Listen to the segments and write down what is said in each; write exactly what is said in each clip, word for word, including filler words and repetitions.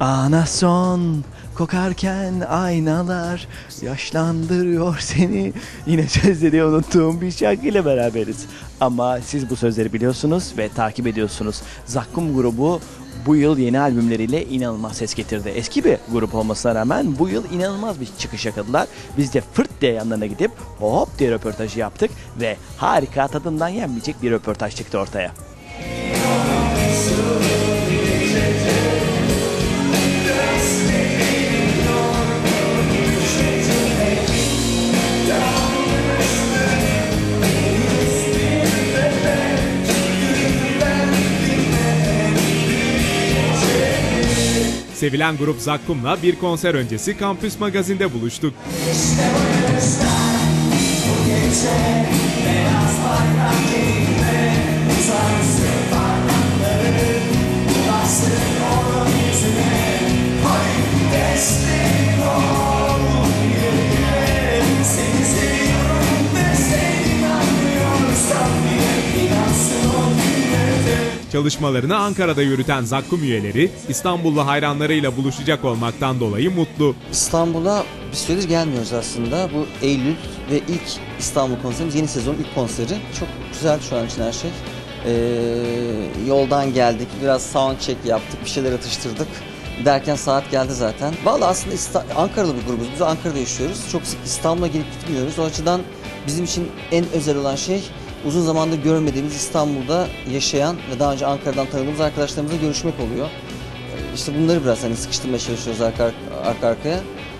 Anason kokarken aynalar yaşlandırıyor seni. Yine sözleri unuttuğum bir şarkıyla beraberiz. Ama siz bu sözleri biliyorsunuz ve takip ediyorsunuz. Zakkum grubu bu yıl yeni albümleriyle inanılmaz ses getirdi. Eski bir grup olmasına rağmen bu yıl inanılmaz bir çıkış yakaladılar. Biz de fırt diye yanlarına gidip hop diye röportajı yaptık ve harika, tadından yenmeyecek bir röportaj çıktı ortaya. Sevilen grup Zakkum'la bir konser öncesi Kampüs Magazin'de buluştuk. Çalışmalarını Ankara'da yürüten Zakkum üyeleri İstanbullu hayranlarıyla buluşacak olmaktan dolayı mutlu. İstanbul'a bir süredir gelmiyoruz aslında. Bu Eylül ve ilk İstanbul konserimiz, yeni sezonun ilk konseri. Çok güzel şu an için her şey. Ee, yoldan geldik, biraz sound check yaptık, bir şeyler atıştırdık. Derken saat geldi zaten. Vallahi aslında İsta- Ankaralı bir grubuz. Biz Ankara'da yaşıyoruz. Çok sık İstanbul'a gelip gitmiyoruz. O açıdan bizim için en özel olan şey, uzun zamandır görmediğimiz İstanbul'da yaşayan ve daha önce Ankara'dan tanıdığımız arkadaşlarımızla görüşmek oluyor. İşte bunları biraz hani sıkıştırmaya çalışıyoruz arka, arka arkaya.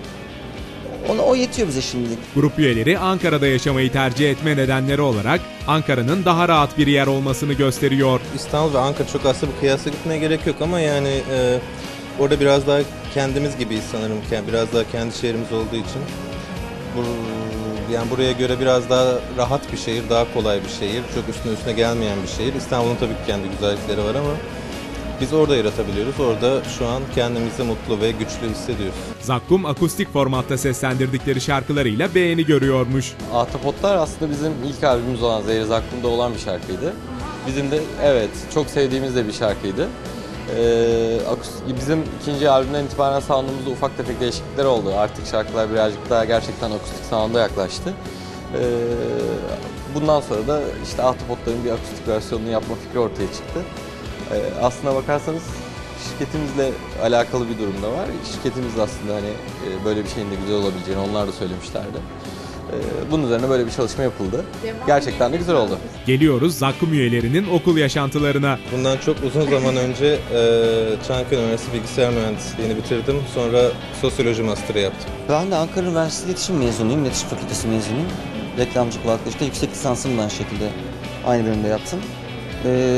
Ona, o yetiyor bize şimdilik. Grup üyeleri Ankara'da yaşamayı tercih etme nedenleri olarak Ankara'nın daha rahat bir yer olmasını gösteriyor. İstanbul ve Ankara çok aslında bir kıyasla gitmeye gerek yok ama yani e, orada biraz daha kendimiz gibiyiz sanırım. Biraz daha kendi şehrimiz olduğu için. Bu, Yani buraya göre biraz daha rahat bir şehir, daha kolay bir şehir, çok üstüne üstüne gelmeyen bir şehir. İstanbul'un tabii ki kendi güzellikleri var ama biz orada yaratabiliyoruz. Orada şu an kendimizi mutlu ve güçlü hissediyoruz. Zakkum akustik formatta seslendirdikleri şarkılarıyla beğeni görüyormuş. Ahtapotlar aslında bizim ilk albümümüz olan Zehri Zakkum'da olan bir şarkıydı. Bizim de evet çok sevdiğimiz de bir şarkıydı. Ee, bizim ikinci albümden itibaren sound'umuzda ufak tefek değişiklikler oldu. Artık şarkılar birazcık daha gerçekten akustik sound'a yaklaştı. Ee, bundan sonra da işte Ahtapotların bir akustik versiyonunu yapma fikri ortaya çıktı. Ee, aslına bakarsanız şirketimizle alakalı bir durum da var. Şirketimiz de aslında hani böyle bir şeyin de güzel olabileceğini onlar da söylemişlerdi. Bunun üzerine böyle bir çalışma yapıldı. Gerçekten de güzel oldu. Geliyoruz Zakkum üyelerinin okul yaşantılarına. Bundan çok uzun zaman önce e, Çankaya Üniversitesi Bilgisayar Mühendisliğini bitirdim. Sonra sosyoloji master'ı yaptım. Ben de Ankara Üniversitesi İletişim mezunuyum, İletişim Fakültesi mezunuyum. Reklamcılık vakıfta yüksek lisansımı da aynı şekilde aynı bölümde yaptım. Ee,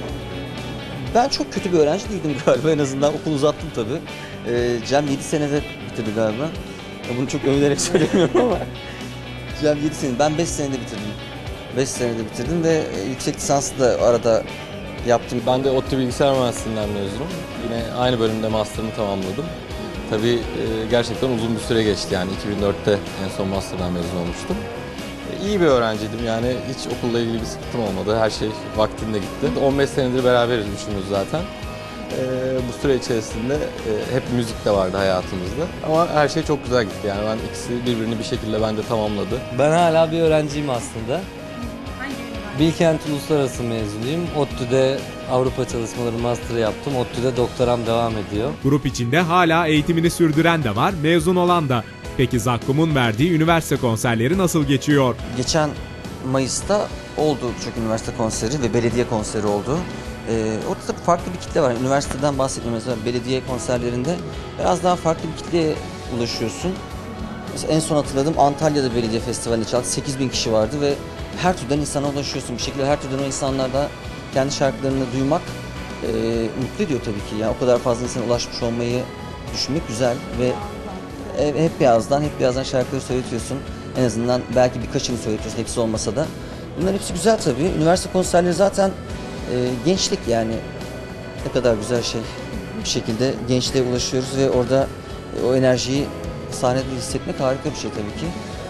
ben çok kötü bir öğrenci değildim galiba, en azından okul uzattım tabii. Ee, Cem yedi senede bitirdi galiba. Bunu çok övülerek söylemiyorum ama. Cem yedi sene, ben beş senede bitirdim. beş senede bitirdim ve yüksek lisansı da arada yaptım. Ben de ODTÜ Bilgisayar Mühendisliğinden mezunum. Yine aynı bölümde master'ımı tamamladım. Tabii gerçekten uzun bir süre geçti, yani iki bin dörtte en son master'dan mezun olmuştum. İyi bir öğrenciydim, yani hiç okulla ilgili bir sıkıntım olmadı. Her şey vaktinde gitti. on beş senedir beraberiz üçümüz zaten. Ee, bu süre içerisinde e, hep müzik de vardı hayatımızda. Ama her şey çok güzel gitti, yani ben ikisi birbirini bir şekilde bence tamamladı. Ben hala bir öğrenciyim aslında. Bilkent Uluslararası mezunuyum. ODTÜ'de Avrupa çalışmaları master yaptım. ODTÜ'de doktoram devam ediyor. Grup içinde hala eğitimini sürdüren de var, mezun olan da. Peki Zakkum'un verdiği üniversite konserleri nasıl geçiyor? Geçen Mayıs'ta oldu birçok üniversite konseri ve belediye konseri oldu. Ee, orada da farklı bir kitle var. Üniversiteden bahsetmiyorum, mesela belediye konserlerinde biraz daha farklı bir kitleye ulaşıyorsun. Mesela en son hatırladım, Antalya'da belediye festivalinde çaldı. sekiz bin kişi vardı ve her türden insana ulaşıyorsun. Bir şekilde her türden o insanlarda kendi şarkılarını duymak e, mutlu ediyor tabii ki. Yani o kadar fazla insana ulaşmış olmayı düşünmek güzel ve e, hep birazdan hep birazdan şarkıları söyletiyorsun. En azından belki birkaçını söyletiyorsun, hepsi olmasa da. Bunların hepsi güzel tabii. Üniversite konserleri zaten e, gençlik, yani ne kadar güzel şey. Bir şekilde gençliğe ulaşıyoruz ve orada e, o enerjiyi sahnede hissetmek harika bir şey tabii ki.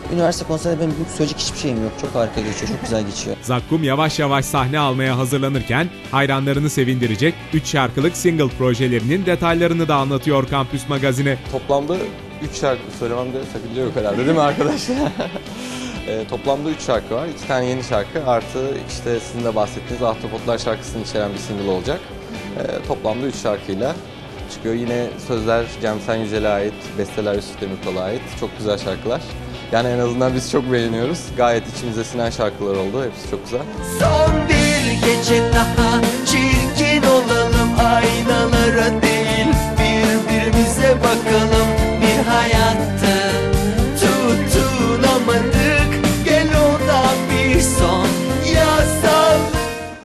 Üniversite konserinde benim büyük söyleyecek hiçbir şeyim yok. Çok harika geçiyor, çok güzel geçiyor. Zakkum yavaş yavaş sahne almaya hazırlanırken hayranlarını sevindirecek üç şarkılık single projelerinin detaylarını da anlatıyor Kampüs Magazin'e. Toplamda üç şarkı söylememde sakınca yok herhalde değil mi arkadaşlar? e, toplamda üç şarkı var. iki tane yeni şarkı artı işte sizin de bahsettiğiniz Ahtapotlar şarkısını içeren bir single olacak. E, toplamda üç şarkıyla çıkıyor. Yine sözler Cem Sen Yücel'e ait, besteler Yusuf Demirkol'a ait. Çok güzel şarkılar. Yani en azından biz çok beğeniyoruz. Gayet içimize sinen şarkılar oldu. Hepsi çok güzel. Son bir gece daha çirkin olalım aynalara.